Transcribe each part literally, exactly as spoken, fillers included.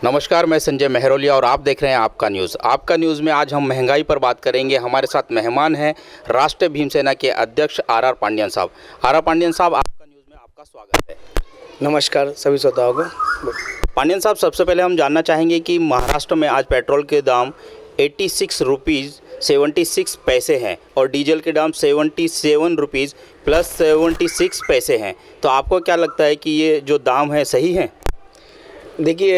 नमस्कार, मैं संजय मेहरोलिया और आप देख रहे हैं आपका न्यूज़। आपका न्यूज़ में आज हम महंगाई पर बात करेंगे। हमारे साथ मेहमान हैं राष्ट्रीय भीमसेना के अध्यक्ष आर आर पांडियन साहब। आर आर पांडियन साहब, आपका न्यूज़ में आपका स्वागत है। नमस्कार सभी श्रोताओं को। पांडियन साहब, सबसे पहले हम जानना चाहेंगे कि महाराष्ट्र में आज पेट्रोल के दाम eighty six rupees seventy six पैसे हैं और डीजल के दाम seventy seven rupees plus seventy six पैसे हैं। तो आपको क्या लगता है कि ये जो दाम है सही है? देखिए,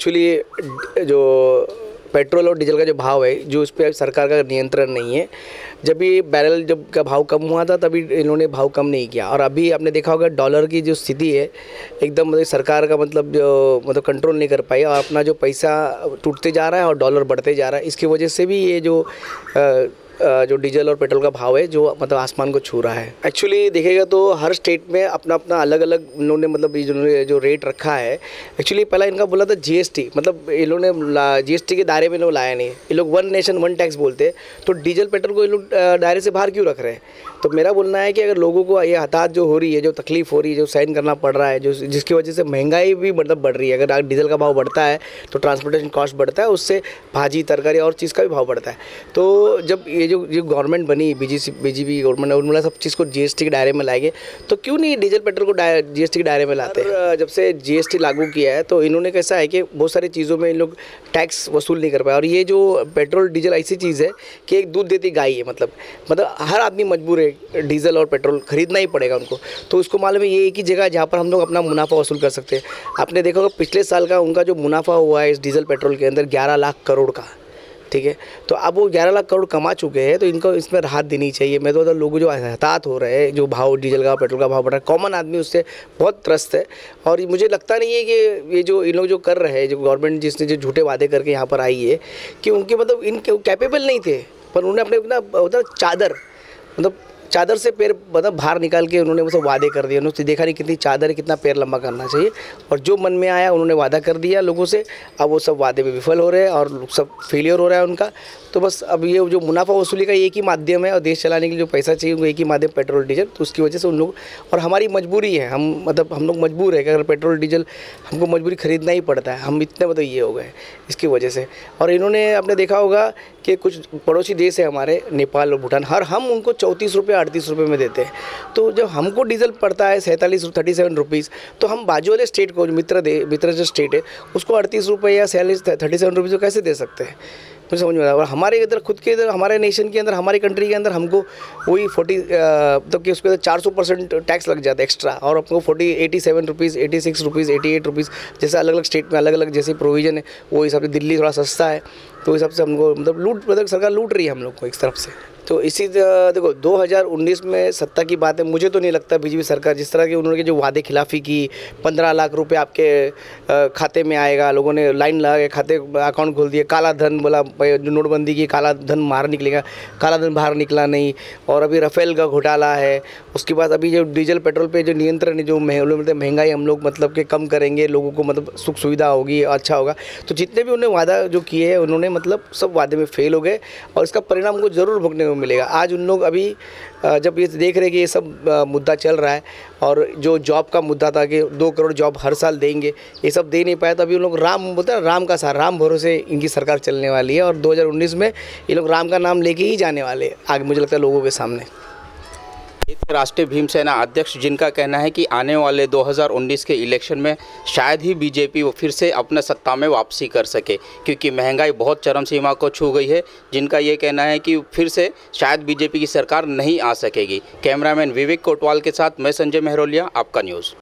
एक्चुअली जो पेट्रोल और डीजल का जो भाव है, जो इस पर सरकार का नियंत्रण नहीं है। जब भी बैरल जब का भाव कम हुआ था तभी इन्होंने भाव कम नहीं किया, और अभी आपने देखा होगा डॉलर की जो स्थिति है एकदम मतलब सरकार का मतलब जो मतलब कंट्रोल नहीं कर पाई और अपना जो पैसा टूटते जा रहा है और डॉलर बढ़ते जा रहा है। इसकी वजह से भी ये जो आ, जो डीजल और पेट्रोल का भाव है जो मतलब आसमान को छू रहा है। एक्चुअली देखिएगा तो हर स्टेट में अपना अपना अलग अलग इन्होंने मतलब इन्होंने जो रेट रखा है। एक्चुअली पहला इनका बोला था जीएसटी, मतलब इन्होंने जीएसटी के दायरे में इन्होंने लाया नहीं। ये लोग वन नेशन वन टैक्स बोलते हैं, तो डीजल पेट्रोल को ये लोग दायरे से बाहर क्यों रख रहे हैं? तो मेरा बोलना है कि अगर लोगों को ये हताहत जो हो रही है, जो तकलीफ हो रही है, जो सहन करना पड़ रहा है, जो जिसकी वजह से महंगाई भी मतलब बढ़ रही है। अगर डीजल का भाव बढ़ता है तो ट्रांसपोर्टेशन कॉस्ट बढ़ता है, उससे भाजी तरकारी और चीज़ का भी भाव बढ़ता है। तो जब ये जो जो गवर्नमेंट बनी बीजेपी बीजेपी गवर्नमेंट, उन्होंने सब चीज़ को जीएसटी के दायरे में लाएंगे, तो क्यों नहीं डीजल पेट्रोल को जीएसटी के दायरे में लाते हैं? जब से जीएसटी लागू किया है तो इन्होंने कैसा है कि बहुत सारी चीज़ों में इन लोग टैक्स वसूल नहीं कर पाए। और ये जो पेट्रोल डीजल ऐसी चीज़ है कि एक दूध देती गाय है, मतलब मतलब हर आदमी मजबूर है डीजल और पेट्रोल खरीदना ही पड़ेगा उनको। तो उसको मालूम है ये एक ही जगह जहाँ पर हम लोग अपना मुनाफा वसूल कर सकते हैं। आपने देखा होगा पिछले साल का उनका जो मुनाफा हुआ है इस डीजल पेट्रोल के अंदर ग्यारह लाख करोड़ का, ठीक है। तो अब वो ग्यारह लाख करोड़ कमा चुके हैं, तो इनको इसमें राहत देनी चाहिए। मैं तो मतलब लोग जो हताहत हो रहे हैं, जो भाव डीजल का पेट्रोल का भाव बढ़ रहा है, कॉमन आदमी उससे बहुत त्रस्त है। और मुझे लगता नहीं है कि ये जो इन लोग जो कर रहे हैं, जो गवर्नमेंट जिसने जो झूठे वादे करके यहाँ पर आई है, कि उनके मतलब इन कैपेबल नहीं थे, पर उन्होंने अपने अपना मतलब चादर मतलब चादर से पैर मतलब बाहर निकाल के उन्होंने वो सब वादे कर दिए। उन्होंने देखा नहीं कितनी चादर है, कितना पैर लंबा करना चाहिए, और जो मन में आया उन्होंने वादा कर दिया लोगों से। अब वो सब वादे में विफल हो रहे हैं और सब फेलियर हो रहा है उनका। तो बस अब ये जो मुनाफा वसूली का एक ही माध्यम है और देश चलाने के लिए जो पैसा चाहिए वो एक ही माध्यम पेट्रोल डीजल। तो उसकी वजह से उन लोग, और हमारी मजबूरी है, हम मतलब हम लोग मजबूर है कि अगर पेट्रोल डीजल हमको मजबूरी खरीदना ही पड़ता है। हम इतने मतलब ये हो गए इसकी वजह से। और इन्होंने आपने देखा होगा कि कुछ पड़ोसी देश है हमारे, नेपाल और भूटान, हर हम उनको चौंतीस रुपये अड़तीस रुपये में देते हैं। तो जब हमको डीजल पड़ता है सैंतालीस थर्टी सेवन रुपीज़, तो हम बाजू वाले स्टेट को, जो मित्र दे मित्र जो स्टेट है, उसको अड़तीस रुपये या सैंतालीस थर्टी सेवन रुपीज़ को कैसे दे सकते हैं? मुझे समझ में आ रहा है। और हमारे इधर खुद के इधर हमारे नेशन के अंदर, हमारी कंट्री के अंदर हमको वही फोर्टी तब कि उसके अंदर चार सौ परसेंट टैक्स लग जाता है एक्स्ट्रा, और आपको forty eighty seven rupees eighty six rupees eighty eight rupees जैसे अलग अलग स्टेट में अलग अलग जैसे प्रोविज़न है, वो हिसाब से दिल्ली थोड़ा सस्ता है, तो हिसाब से हमको मतलब लूट मतलब सरकार लूट रही है हम लोग को एक तरफ से। तो इसी देखो दो हज़ार उन्नीस में सत्ता की बात है, मुझे तो नहीं लगता बीजेपी सरकार जिस तरह की उन्होंने जो वादे खिलाफी की, पंद्रह लाख रुपए आपके खाते में आएगा, लोगों ने लाइन लगा के खाते अकाउंट खोल दिए, काला धन बोला, जो नोटबंदी की काला धन बाहर निकलेगा, काला धन बाहर निकला नहीं। और अभी राफेल का घोटाला है, उसके बाद अभी जो डीजल पेट्रोल पे जो नियंत्रण है, जो महंगाई हम लोग मतलब कि कम करेंगे, लोगों को मतलब सुख सुविधा होगी, अच्छा होगा। तो जितने भी उन्होंने वादा जो किए हैं उन्होंने मतलब सब वादे में फेल हो गए, और इसका परिणाम उनको ज़रूर भुगतने मिलेगा। आज उन लोग अभी जब ये देख रहे हैं कि ये सब मुद्दा चल रहा है, और जो जॉब का मुद्दा था कि दो करोड़ जॉब हर साल देंगे, ये सब दे नहीं पाए, तो अभी उन लोग राम बोलते हैं, राम का सहारा, राम भरोसे इनकी सरकार चलने वाली है। और दो हज़ार उन्नीस में ये लोग राम का नाम लेके ही जाने वाले आगे, मुझे लगता है लोगों के सामने। राष्ट्रीय भीमसेना अध्यक्ष, जिनका कहना है कि आने वाले दो हज़ार उन्नीस के इलेक्शन में शायद ही बीजेपी वो फिर से अपने सत्ता में वापसी कर सके, क्योंकि महंगाई बहुत चरम सीमा को छू गई है। जिनका ये कहना है कि फिर से शायद बीजेपी की सरकार नहीं आ सकेगी। कैमरामैन विवेक कोटवाल के साथ मैं संजय मेहरोलिया, आपका न्यूज़।